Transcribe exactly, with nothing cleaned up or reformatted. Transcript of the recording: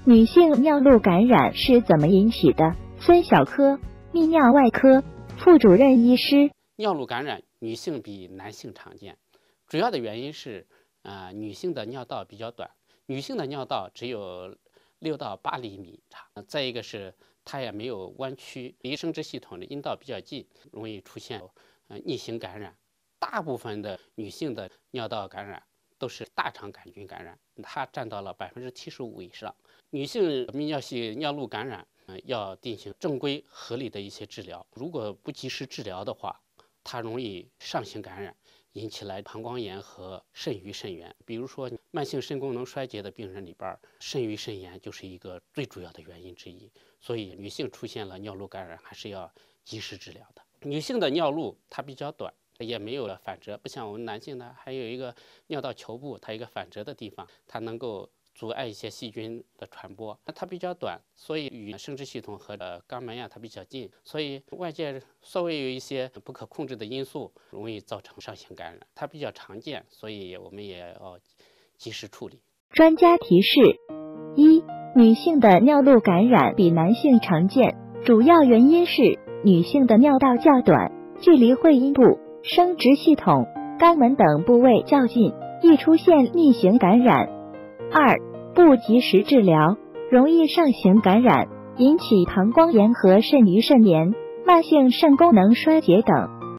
女性尿路感染是怎么引起的？孙小科，泌尿外科副主任医师。 尿路感染女性比男性常见，主要的原因是，呃，女性的尿道比较短，女性的尿道只有六到八厘米长。再一个是它也没有弯曲，离生殖系统的阴道比较近，容易出现呃逆行感染。大部分的女性的尿道感染都是大肠杆菌感染，它占到了百分之七十五以上。女性泌尿系尿路感染，呃，要进行正规合理的一些治疗。如果不及时治疗的话，它容易上行感染，引起来膀胱炎和肾盂肾炎。比如说慢性肾功能衰竭的病人里边，肾盂肾炎就是一个最主要的原因之一。所以女性出现了尿路感染，还是要及时治疗的。女性的尿路它比较短，也没有了反折，不像我们男性呢，还有一个尿道球部，它有一个反折的地方，它能够阻碍一些细菌的传播。那它比较短，所以与生殖系统和呃肛门呀它比较近，所以外界稍微有一些不可控制的因素，容易造成上行感染。它比较常见，所以我们也要及时处理。 专家提示：一、女性的尿路感染比男性常见，主要原因是女性的尿道较短，距离会阴部、生殖系统、肛门等部位较近，易出现逆行感染。二、不及时治疗，容易上行感染，引起膀胱炎和肾盂肾炎、慢性肾功能衰竭等。